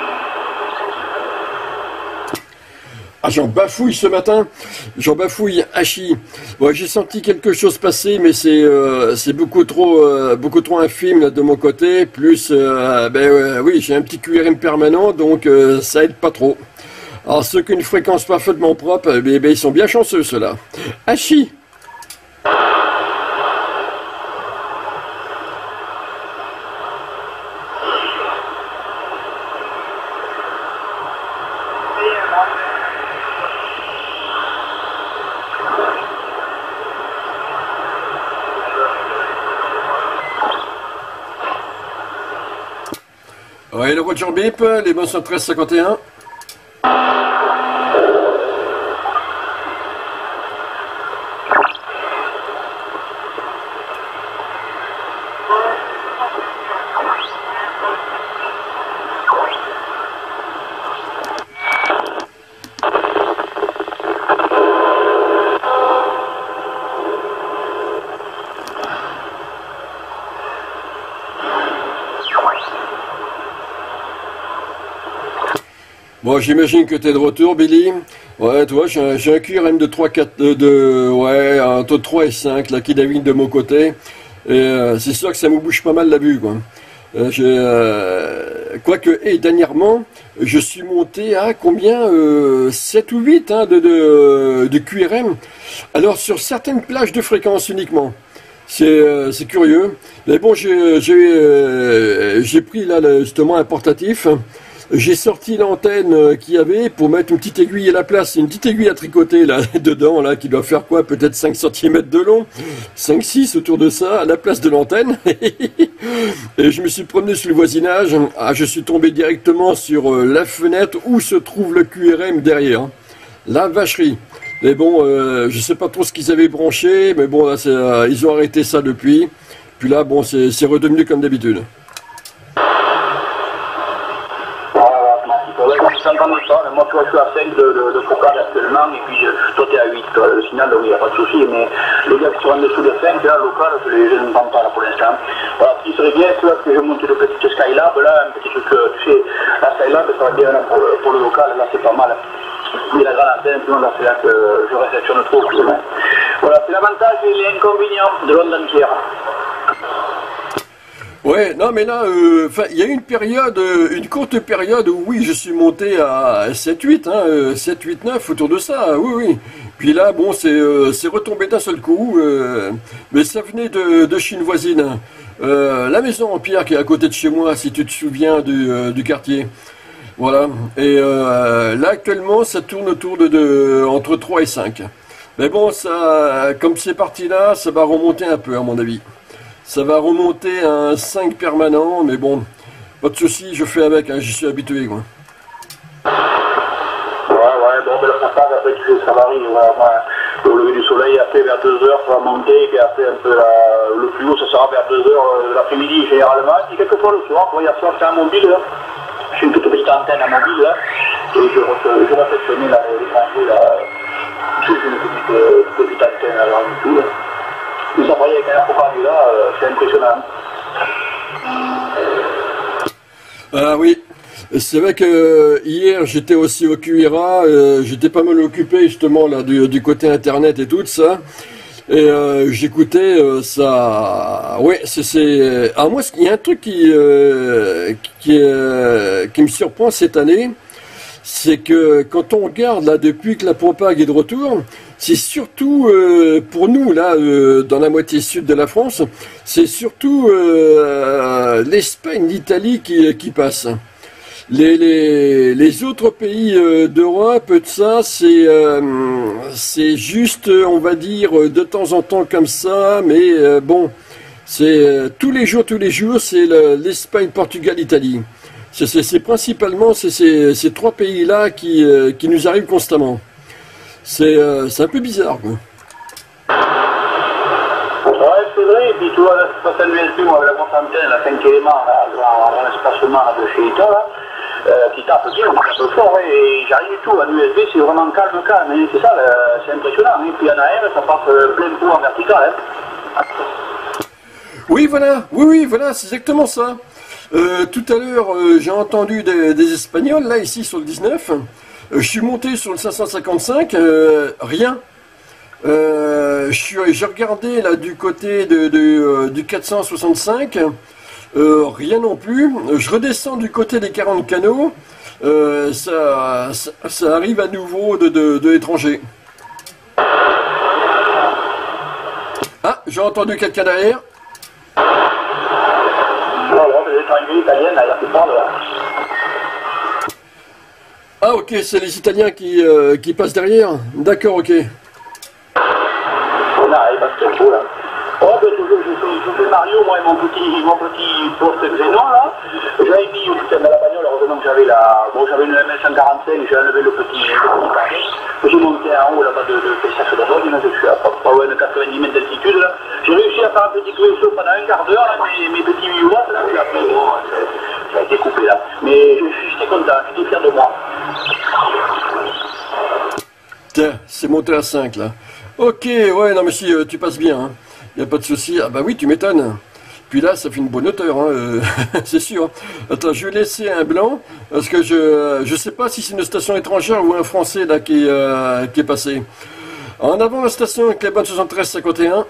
Ah, j'en bafouille ce matin, j'en bafouille Hachi. Bon, j'ai senti quelque chose passer, mais c'est beaucoup trop infime là, de mon côté. Plus, oui, j'ai un petit QRM permanent, donc ça aide pas trop. Alors ceux qui ont une fréquence parfaitement propre, ils sont bien chanceux ceux-là. Hachi. Ouais, le Roger Beep, les 913 51. Bon, j'imagine que t'es de retour, Billy. Ouais, toi, j'ai un QRM de 3, 4, ouais, entre 3 et 5, là, qui navigue de mon côté. Et c'est sûr que ça me bouge pas mal la vue, quoi. Quoique, et dernièrement, je suis monté à combien 7 ou 8 hein, de QRM. Alors, sur certaines plages de fréquence uniquement. C'est curieux. Mais bon, j'ai pris là justement un portatif. J'ai sorti l'antenne qu'il y avait pour mettre une petite aiguille à la place. Une petite aiguille à tricoter là dedans, là, qui doit faire quoi? Peut-être 5 cm de long, 5-6 autour de ça, à la place de l'antenne. Et je me suis promené sur le voisinage. Ah, je suis tombé directement sur la fenêtre où se trouve le QRM derrière. La vacherie. Mais bon, je sais pas trop ce qu'ils avaient branché, mais bon, là, ils ont arrêté ça depuis. Puis là, bon, c'est redevenu comme d'habitude. J'entendais ça, mais moi tu vois, je suis à 5 de focale actuellement, et puis toi t'es à 8, le signal, donc il n'y a pas de souci, mais les gars qui sont en dessous de 5, là, local, je ne l'entends pas là pour l'instant. Voilà, ce qui serait bien, c'est que je monte le petit Skylab, là, un petit truc, tu sais, la Skylab, ça va bien là, pour le local, là c'est pas mal. Mais la grande antenne, là c'est là que je réceptionne trop, plus ou moins. Voilà, c'est l'avantage et l'inconvénient de l'onde entière. Ouais, non mais là, il y a eu une courte période où oui, je suis monté à 7-8, hein, 7-8-9 autour de ça, oui. Puis là, bon, c'est retombé d'un seul coup, mais ça venait de chez une voisine. La maison en pierre qui est à côté de chez moi, si tu te souviens du quartier. Voilà, et là actuellement, ça tourne autour entre 3 et 5. Mais bon, ça, comme c'est parti là, ça va remonter un peu à mon avis. Ça va remonter à un 5 permanent, mais bon, pas de soucis, je fais avec, hein, j'y suis habitué, quoi. Ouais, bon, mais ça passe, après tu fais ça varie, au lever du soleil, après vers 2h, ça va monter, puis après un peu le plus haut, ça sera vers 2h de l'après-midi, généralement, puis quelquefois le soir, hier soir, j'étais à mobile, là. J'ai une toute petite antenne à mobile, là, et je réceptionnais l'étranger, là, j'ai une petite antenne, là, en tout, là. Vous envoyez avec un propagande là, c'est impressionnant. Ah oui, c'est vrai que hier j'étais aussi au QRA, j'étais pas mal occupé justement là du côté internet et tout ça. Et j'écoutais ça. Ouais, c'est. Alors moi, il y a un truc qui me surprend cette année, c'est que quand on regarde là depuis que la propague est de retour, c'est surtout pour nous là dans la moitié sud de la France, c'est surtout l'Espagne, l'Italie qui passe. Les autres pays d'Europe, ça, c'est juste, on va dire, de temps en temps comme ça, mais bon, c'est tous les jours, c'est l'Espagne, Portugal, Italie. C'est principalement ces trois pays-là qui nous arrivent constamment. C'est un peu bizarre, quoi. Ouais, c'est vrai, et puis tu vois, là, c'est pas l'USB, moi, avec la grosse antenne, la 5 éléments, là, dans l'espacement de chez Ita, là. Qui tape bien, qui tape fort, hein, et j'arrive du tout, en USB c'est vraiment calme, hein, c'est ça, c'est impressionnant, hein, puis en AM ça passe plein pot en vertical. Hein. Oui, voilà, oui, voilà, c'est exactement ça. Tout à l'heure, j'ai entendu des Espagnols, là, ici, sur le 19, je suis monté sur le 555, rien. J'ai regardé, là, du côté du 465, rien non plus. Je redescends du côté des 40 canaux. Ça arrive à nouveau de l'étranger. Ah, j'ai entendu quelqu'un derrière. Voilà, des étrangers italiens derrière qui parlent. Ah, ok, c'est les Italiens qui passent derrière. D'accord, ok. Là, il passe très beau, là. Oh, ben, je fais Mario, moi, et mon petit poste Xenon, là. J'avais mis au système de la bagnole, heureusement que j'avais une MS145, j'ai enlevé le petit carnet. J'ai monté en haut, là-bas, de PSH de Rhodes, là, je suis à pas loin de 90 mètres d'altitude, là. J'ai réussi à faire un petit QSO pendant un quart d'heure, là, mes petits 8 watts, là, puis après, bon, ça a été coupé, là. Mais j'étais content, j'étais fier de moi. Tiens, c'est monté à 5, là. Ok, ouais, non, mais si, tu passes bien, hein. Il n'y a pas de souci. Ah bah oui, tu m'étonnes. Puis là, ça fait une bonne hauteur, hein, c'est sûr. Attends, je vais laisser un blanc, parce que je sais pas si c'est une station étrangère ou un Français là qui est passé. En avant la station avec les bonnes 73-51.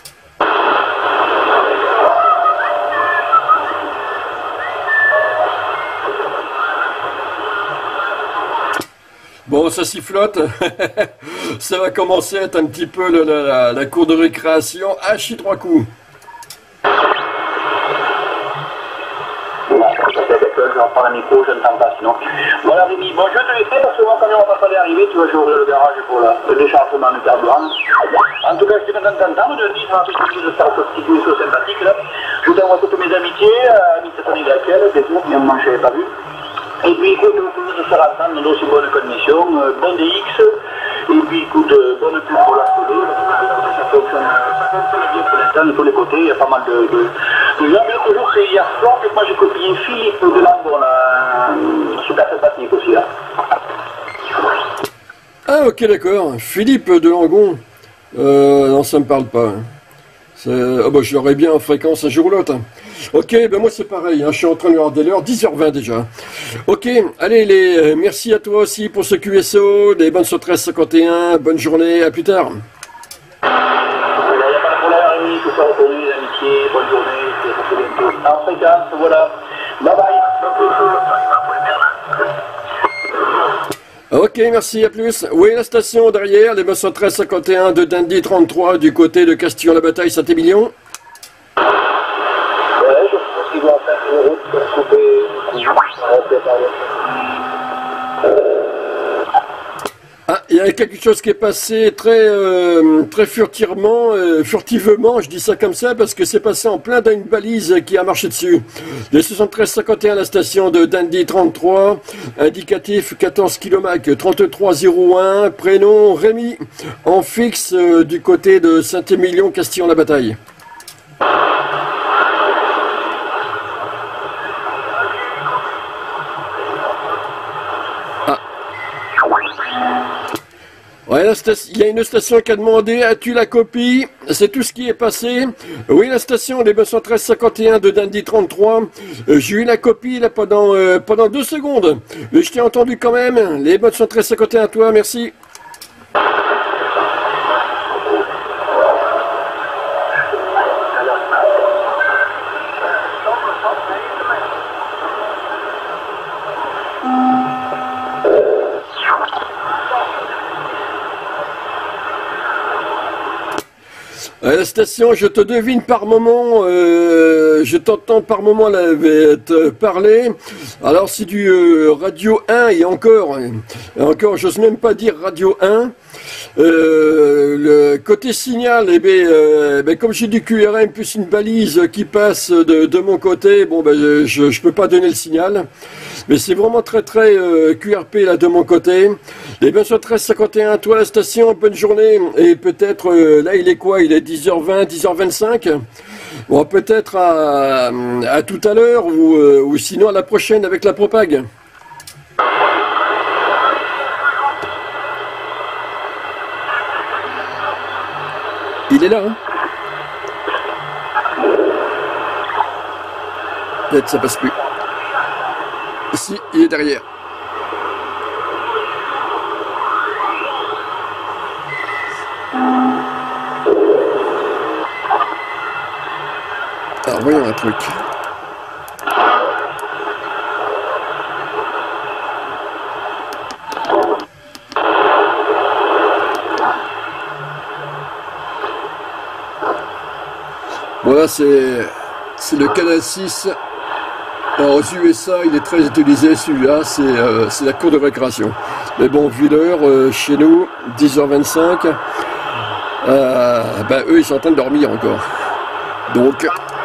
Bon, ça sifflote. Ça va commencer à être un petit peu la cour de récréation. Hachi 3 coups. Je reprends le micro, je n'entends pas sinon. Voilà Rémi, bon je vais te laisser parce que mon camion va pas falloir arriver, tu vois, je vais ouvrir le garage pour le déchargement du carburant. En tout cas, je suis content de t'entendre, je dis, ça m'a fait plaisir de faire ce petit coup sympathique là. Je t'envoie toutes mes amitiés, amis de cette année laquelle, des jours, bien moi je n'avais pas vu. Et puis écoute, toujours de se faire entendre dans d'aussi bonnes conditions, bon DX, et puis écoute, bonne pub pour la télé, ça fonctionne bien pour l'instant de tous les côtés, il y a pas mal de gens. Mais l'autre jour, c'est hier soir que moi j'ai copié Philippe de Langon, là, super sympathique aussi là. Ah ok d'accord, Philippe de Langon, non ça me parle pas. Oh bah, je l'aurai bien en fréquence un jour ou l'autre. Ok, ben moi c'est pareil, hein, je suis en train de regarder l'heure, 10h20 déjà. Ok, allez, merci à toi aussi pour ce QSO, les bonnes sur 1351, bonne journée, à plus tard. Il n'y a pas de problème, Rémi, tout ça retourner, les amitiés, bonne journée, c'est bientôt. En fréquence, voilà. Bye bye. Ok, merci, à plus. Oui, la station derrière, les 1351 de Dundee 33 du côté de Castillon-la-Bataille, Saint-Émilion. Ouais, je pense qu'ils vont faire une route pour couper. Ah, il y a quelque chose qui est passé très furtivement, je dis ça comme ça parce que c'est passé en plein d'une balise qui a marché dessus. Le 7351, la station de Dundee 33, indicatif 14 km 3301, prénom Rémi, en fixe du côté de Saint-Émilion, Castillon-la-Bataille. Ouais, il y a une station qui a demandé, as-tu la copie? C'est tout ce qui est passé. Oui, la station, les 1351 de Dundee 33. J'ai eu la copie là pendant 2 secondes. Mais je t'ai entendu quand même. Les 1351 à toi, merci. À la station, je te devine par moment, je t'entends par moment te parler. Alors c'est du Radio 1 et encore, j'ose même pas dire Radio 1. Le côté signal, comme j'ai du QRM plus une balise qui passe de mon côté, bon ben je peux pas donner le signal. Mais c'est vraiment très très QRP là de mon côté. Et bien sur 1351, toi la station, bonne journée. Et peut-être, là il est quoi? Il est 10h20, 10h25. Bon, peut-être à tout à l'heure ou sinon à la prochaine avec la propague. Il est là, hein? Peut-être ça passe plus. Ici, il est derrière. Alors voyons un truc. Voilà, c'est le Canal 6. Alors, aux USA, il est très utilisé, celui-là, c'est la cour de récréation. Mais bon, vu l'heure, chez nous, 10h25, eux, ils sont en train de dormir encore. Donc...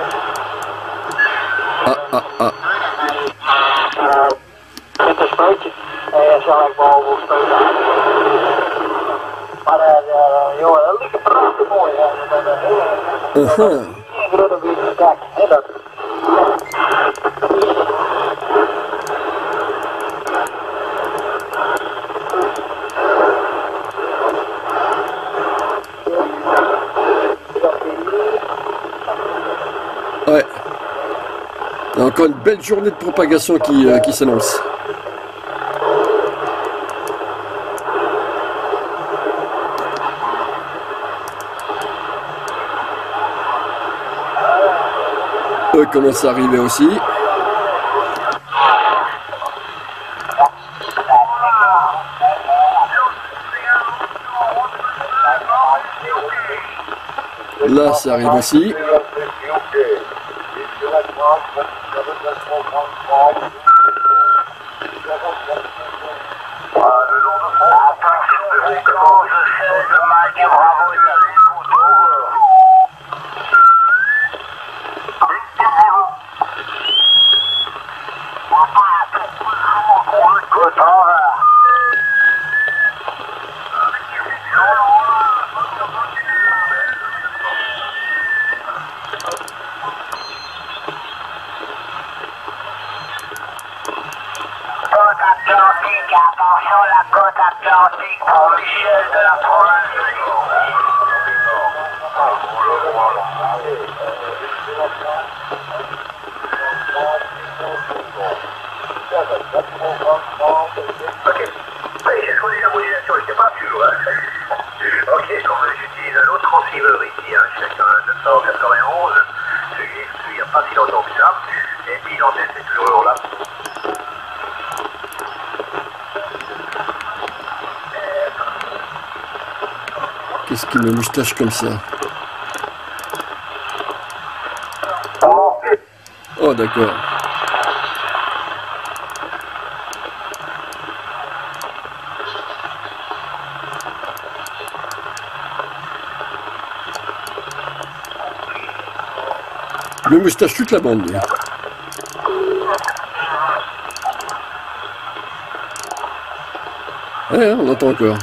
Ouais. Il y a encore une belle journée de propagation qui s'annonce. Eux commencent à arriver aussi. Là, ça arrive aussi. Attention la côte atlantique pour Michel de la province de Lyon. Ok. Oui, j'ai choisi la modulation, je n'étais pas sûr. Ok, comme j'utilise un autre transceiver ici, chacun 991, celui il n'y a pas si longtemps que ça, et puis l'antenne c'est toujours là. Qu'est-ce qu'il me moustache comme ça? Oh d'accord. Le moustache toute la bande. Lui. Ouais, on entend encore.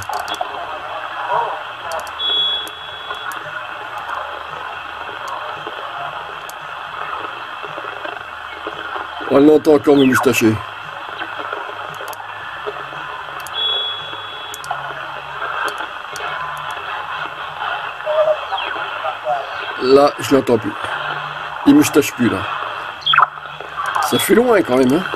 On l'entend encore me moustacher. Là, je l'entends plus. Il moustache plus là. Ça fait loin quand même, hein.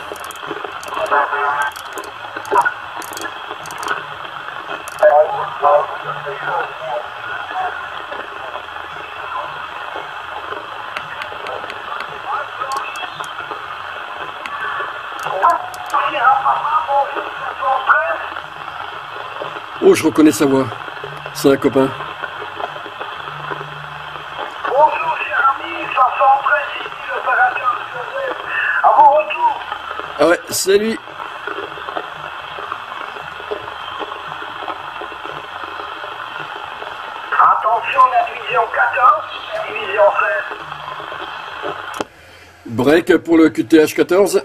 Oh, je reconnais sa voix. C'est un copain. 313 ici, l'opérateur Joseph. À vos retours. Ah ouais, salut. Attention, la division 14, la division 16. Break pour le QTH 14.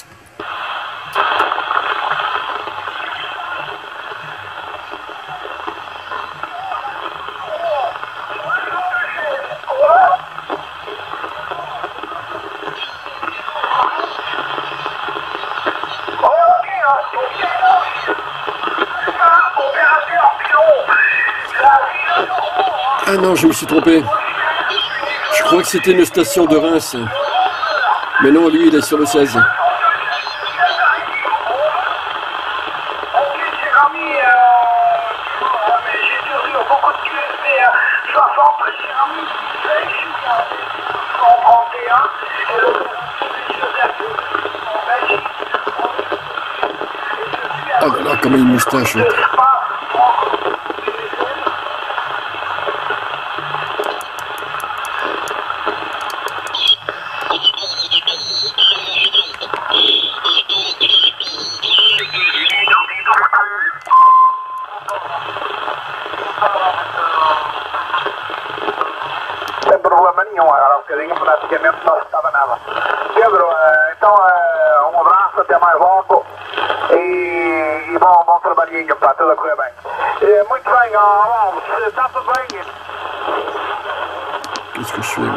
Ah non, je me suis trompé. Je crois que c'était une station de Reims. Mais non, lui, il est sur le 16. Oh là là, comme une moustache. Sem problema nenhum, agora um bocadinho praticamente não estava nada. Pedro, então um abraço, até mais logo e bom trabalhinho, pá, tudo a correr bem. Muito bem, Alves, está tudo bem? Qu'est-ce que je fais, moi?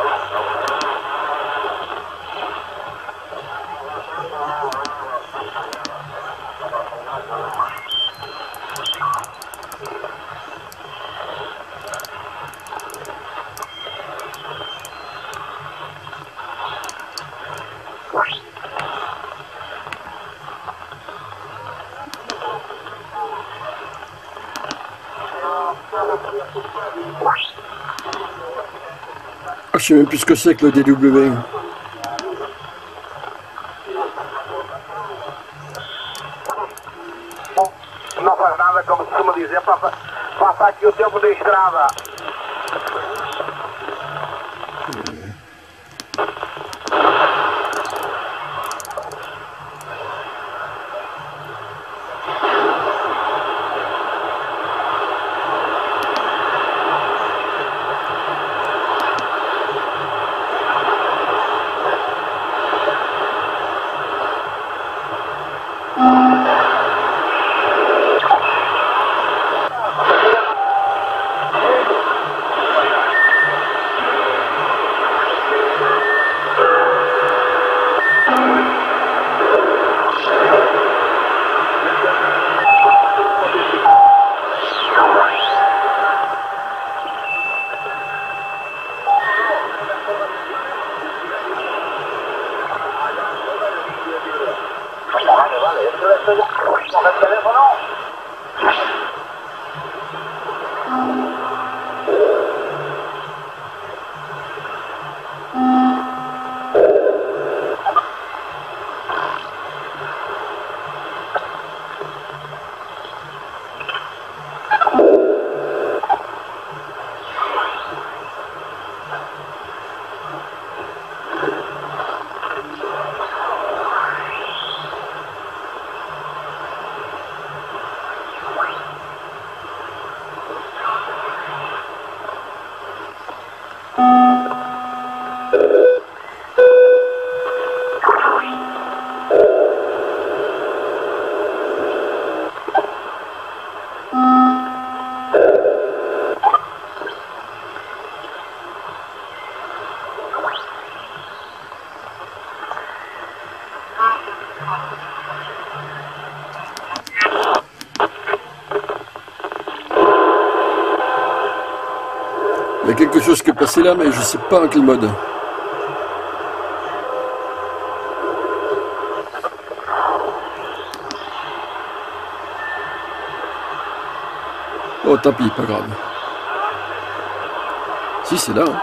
Ah, je sais même plus ce que c'est que le DW. Não faz nada, como se costuma dizer, passa aqui o tempo da estrada. Il y a quelque chose qui est passé là, mais je sais pas en quel mode. Oh, tant pis, pas grave. Si, c'est là. Hein.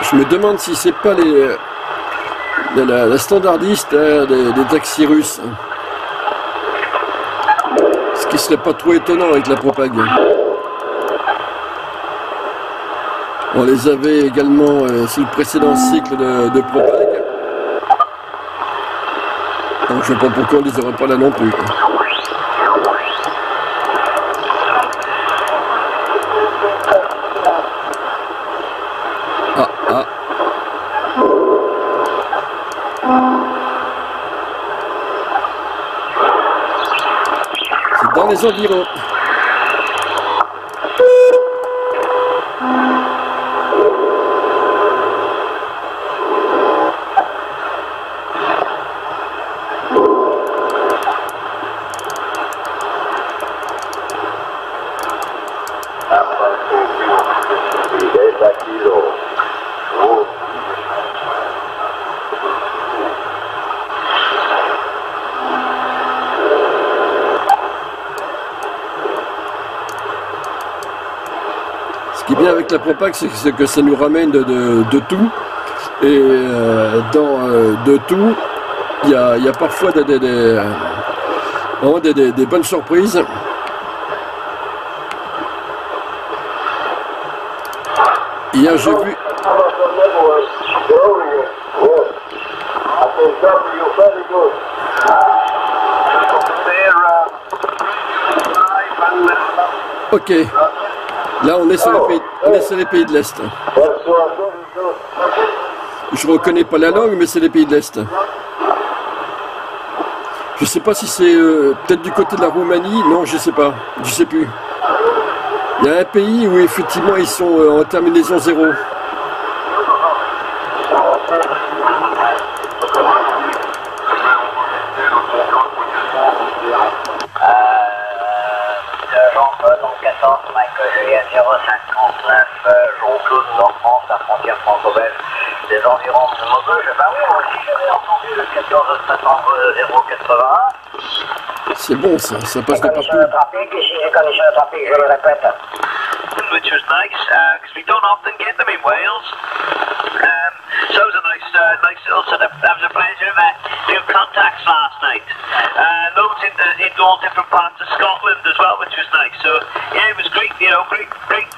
Je me demande si c'est pas la standardiste des taxis russes. Ce qui serait pas trop étonnant avec la Propague. On les avait également sous le précédent cycle de Propague. Donc je ne sais pas pourquoi on les aurait pas là non plus. Ah. C'est dans les environs. Ce qui est bien avec la Propague, c'est que ça nous ramène de tout. Et de tout, il y a parfois des bonnes surprises. Hier, j'ai vu... Ok. Là, on est sur les pays de l'Est. Je reconnais pas la langue, mais c'est les pays de l'Est. Je sais pas si c'est peut-être du côté de la Roumanie. Non, je sais pas. Je sais plus. Il y a un pays où effectivement ils sont en terminaison 0. Juliette 059, Jean-Claude, Nord-France, la frontière franco-belge, des environs de Maubeuge. Bah oui, moi aussi j'avais entendu le 14 septembre 081. C'est bon ça passe de partout. Conditions de trafic, ici les conditions de trafic, je le répète. Which was nice, because we don't often get them in Wales. So it was a nice little sort of, that was a pleasure of doing contacts last night. Loads into all different parts of Scotland as well, which was nice. So yeah, it was great, you know, great.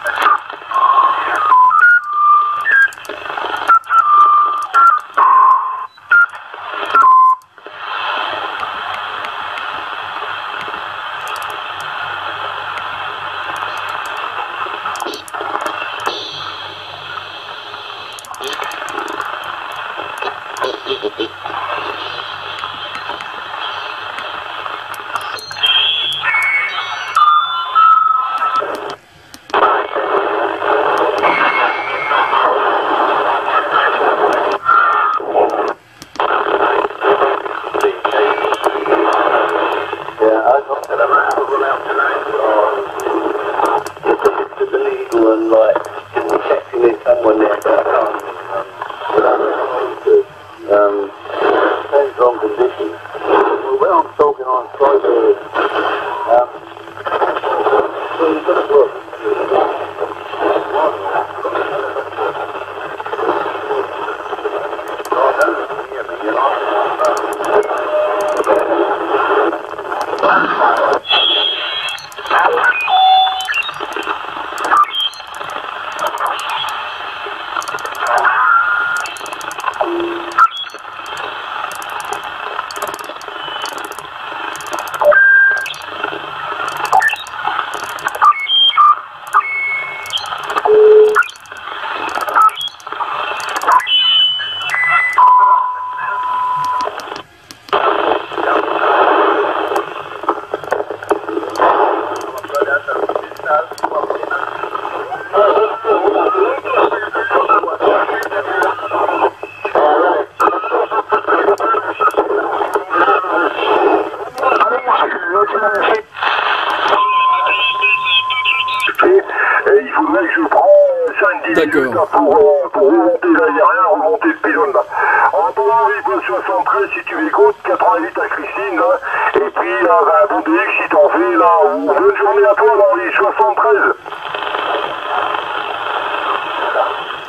D'accord. Pour remonter l'aérien, remonter le pylône. En attendant, rive 73, si tu m'écoutes, 88 à Christine, là, et puis un bon DX si t'en fais, là, bonne journée à toi dans les 73.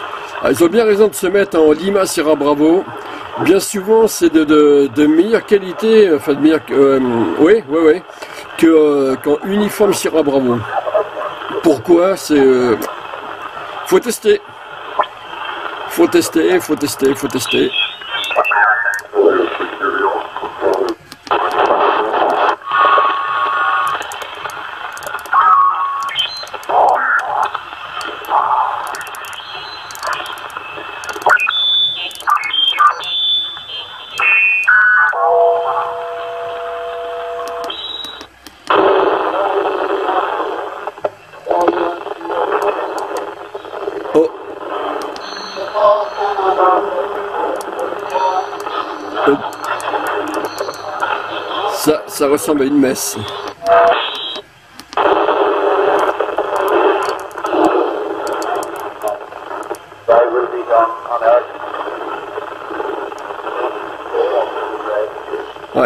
Ah, ils ont bien raison de se mettre en Lima Sierra Bravo. Bien souvent, c'est de meilleure qualité, enfin de meilleure, oui, qu'en uniforme Sierra Bravo. Pourquoi? C'est, faut tester. Faut tester. Oh. Ça ressemble à une messe. Ouais.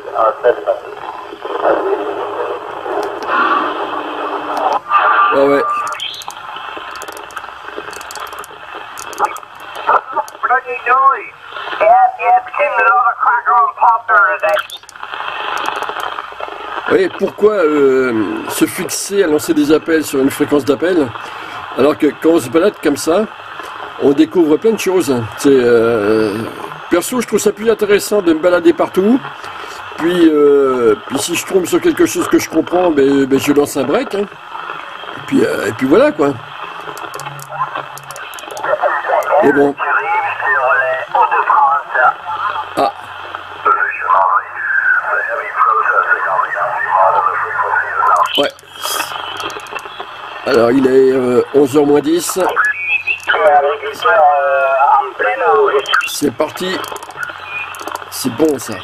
Ah ouais. Oui, pourquoi se fixer à lancer des appels sur une fréquence d'appel alors que quand on se balade comme ça, on découvre plein de choses. Perso, je trouve ça plus intéressant de me balader partout. Puis si je tombe sur quelque chose que je comprends, ben je lance un break. Hein. Et puis voilà quoi. Mais bon. Ah. Ouais. Alors il est 11h moins 10. C'est parti. C'est bon ça.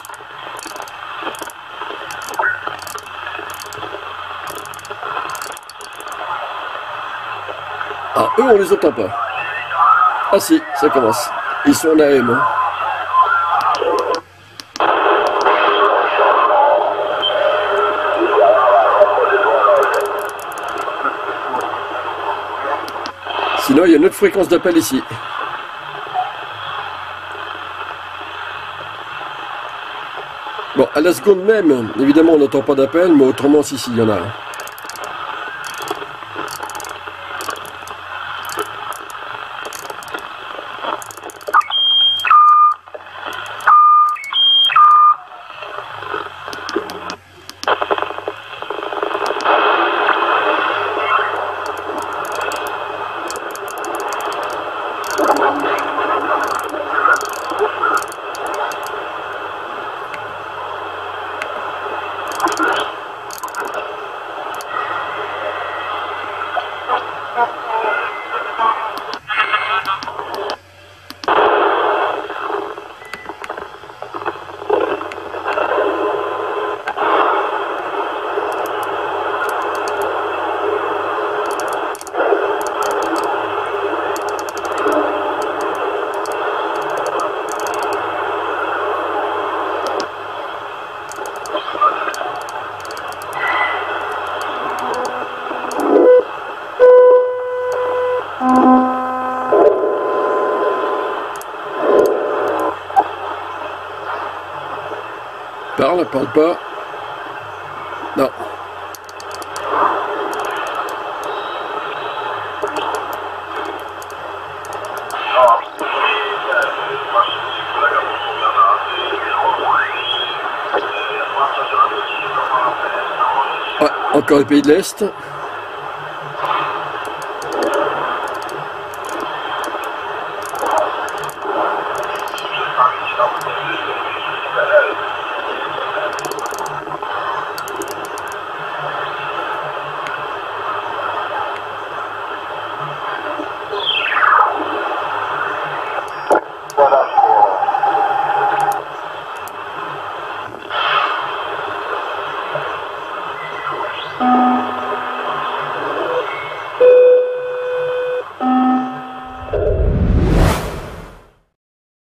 Ah, eux on les entend pas. Ah si, ça commence. Ils sont en AM. Hein. Sinon, il y a une autre fréquence d'appel ici. Bon, à la seconde même, évidemment, on n'entend pas d'appel, mais autrement, si, il y en a. Parle pas. Non. Ouais, encore les pays de l'Est.